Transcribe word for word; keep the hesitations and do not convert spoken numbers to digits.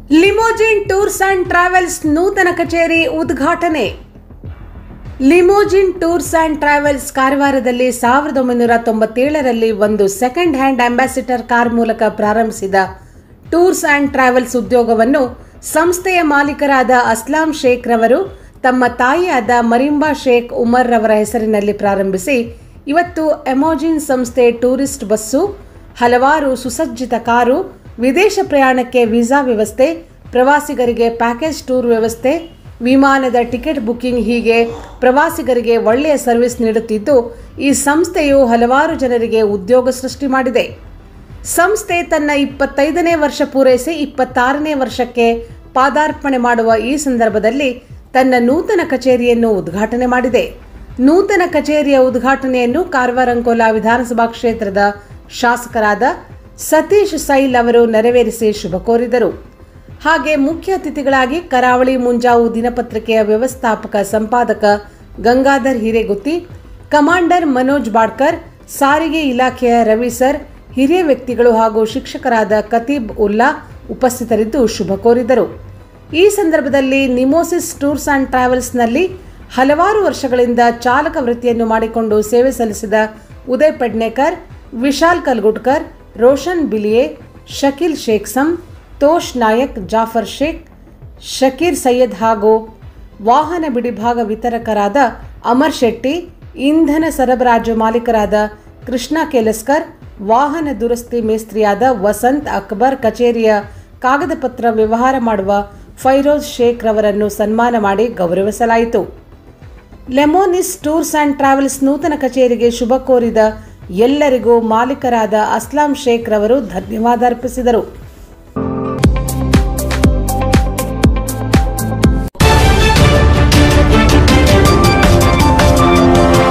ಲಿಮೋಜಿನ್ tours and travels ನೂತನ ಕಚೇರಿ ಉದ್ಘಾಟನೆ. ಲಿಮೋಜಿನ್ ಟೂರ್ಸ್ ಅಂಡ್ ಟ್ರಾವೆಲ್ಸ್ ಕಾರವಾರದಲ್ಲಿ ಸಾವಿರದ ಒಂಬೈನೂರ ತೊಂಬತ್ತೇಳರಲ್ಲಿ ಒಂದು ಸೆಕೆಂಡ್ ಹ್ಯಾಂಡ್ ಅಂಬಾಸಿಡರ್ ಕಾರ್ ಮೂಲಕ ಪ್ರಾರಂಭಿಸಿದ ಟೂರ್ಸ್ ಅಂಡ್ ಟ್ರಾವೆಲ್ಸ್ ಉದ್ಯೋಗವನ್ನು ಸಂಸ್ಥೆಯ ಮಾಲೀಕರಾದ ಅಸ್ಲಾಂ ಶೇಖ್ ರವರು ತಮ್ಮ ತಾಯಿಯಾದ ಮರಿಂಬಾ ಶೇಖ್ ಉಮರ್ ರವರ ಹೆಸರಿನಲ್ಲಿ ಪ್ರಾರಂಭಿಸಿ ಇವತ್ತು ಎಮೋಜಿನ್ ಸಂಸ್ಥೆ ಟೂರಿಸ್ಟ್ ಬಸ್ಸು, ಹಲವಾರು ಸುಸಜ್ಜಿತ ಕಾರು, ವಿದೇಶ ಪ್ರಯಾಣಕ್ಕೆ ವೀಸಾ ವ್ಯವಸ್ಥೆ, ಪ್ರವಾಸಿಗರಿಗೆ ಪ್ಯಾಕೇಜ್ ಟೂರ್ ವ್ಯವಸ್ಥೆ, ವಿಮಾನದ ಟಿಕೆಟ್ ಬುಕಿಂಗ್ ಹೀಗೆ ಪ್ರವಾಸಿಗರಿಗೆ ಒಳ್ಳೆಯ ಸರ್ವಿಸ್ ನೀಡುತ್ತಿದ್ದು, ಈ ಸಂಸ್ಥೆಯು ಹಲವಾರು ಜನರಿಗೆ ಉದ್ಯೋಗ ಸೃಷ್ಟಿ ಮಾಡಿದೆ. ಸಂಸ್ಥೆ ತನ್ನ ಇಪ್ಪತ್ತೈದನೇ ವರ್ಷ ಪೂರೈಸಿ ಇಪ್ಪತ್ತಾರನೇ ವರ್ಷಕ್ಕೆ ಪಾದಾರ್ಪಣೆ ಮಾಡುವ ಈ ಸಂದರ್ಭದಲ್ಲಿ ತನ್ನ ನೂತನ ಕಚೇರಿಯನ್ನು ಉದ್ಘಾಟನೆ ಮಾಡಿದೆ. ನೂತನ ಕಚೇರಿಯ ಉದ್ಘಾಟನೆಯನ್ನು ಕಾರವಾರ ಅಂಕೋಲಾ ವಿಧಾನಸಭಾ ಕ್ಷೇತ್ರದ ಶಾಸಕರಾದ ಸತೀಶ್ ಸೈಲ್ ಅವರು ನೆರವೇರಿಸಿ ಶುಭ ಕೋರಿದರು. ಹಾಗೆ ಮುಖ್ಯ ಅತಿಥಿಗಳಾಗಿ ಕರಾವಳಿ ಮುಂಜಾವು ದಿನಪತ್ರಿಕೆಯ ವ್ಯವಸ್ಥಾಪಕ ಸಂಪಾದಕ ಗಂಗಾಧರ್ ಹಿರೇಗುತ್ತಿ, ಕಮಾಂಡರ್ ಮನೋಜ್ ಬಾಡ್ಕರ್, ಸಾರಿಗೆ ಇಲಾಖೆಯ ರವಿ ಸರ್, ಹಿರಿಯ ವ್ಯಕ್ತಿಗಳು ಹಾಗೂ ಶಿಕ್ಷಕರಾದ ಕತೀಬ್ ಉಲ್ಲಾ ಉಪಸ್ಥಿತರಿದ್ದು ಶುಭ ಕೋರಿದರು. ಈ ಸಂದರ್ಭದಲ್ಲಿ ನಿಮೋಸಿಸ್ ಟೂರ್ಸ್ ಅಂಡ್ ಟ್ರಾವೆಲ್ಸ್ನಲ್ಲಿ ಹಲವಾರು ವರ್ಷಗಳಿಂದ ಚಾಲಕ ವೃತ್ತಿಯನ್ನು ಮಾಡಿಕೊಂಡು ಸೇವೆ ಸಲ್ಲಿಸಿದ ಉದಯ್ ಪಡ್ನೇಕರ್, ವಿಶಾಲ್ ಕಲ್ಗುಡ್ಕರ್, ರೋಷನ್ ಬಿಲಿಯೆ, ಶಕೀಲ್ ಶೇಖ್ಸಮ್, ತೋಷ್ ನಾಯಕ್, ಜಾಫರ್ ಶೇಖ್, ಶಕೀರ್ ಸೈಯದ್ ಹಾಗೂ ವಾಹನ ಬಿಡಿಭಾಗ ವಿತರಕರಾದ ಅಮರ್ ಶೆಟ್ಟಿ, ಇಂಧನ ಸರಬರಾಜು ಮಾಲೀಕರಾದ ಕೃಷ್ಣ ಕೇಲಸ್ಕರ್, ವಾಹನ ದುರಸ್ತಿ ಮೇಸ್ತ್ರಿಯಾದ ವಸಂತ್ ಅಕ್ಬರ್, ಕಚೇರಿಯ ಕಾಗದ ಪತ್ರ ವ್ಯವಹಾರ ಮಾಡುವ ಫೈರೋಜ್ ಶೇಖ್ ರವರನ್ನು ಸನ್ಮಾನ ಮಾಡಿ ಗೌರವಿಸಲಾಯಿತು. ಲೆಮೋನಿಸ್ ಟೂರ್ಸ್ ಅಂಡ್ ಟ್ರಾವೆಲ್ಸ್ ನೂತನ ಕಚೇರಿಗೆ ಶುಭ ಕೋರಿದ ಎಲ್ಲರಿಗೂ ಮಾಲೀಕರಾದ ಅಸ್ಲಾಂ ಶೇಖ್ ರವರು ಧನ್ಯವಾದ ಅರ್ಪಿಸಿದರು.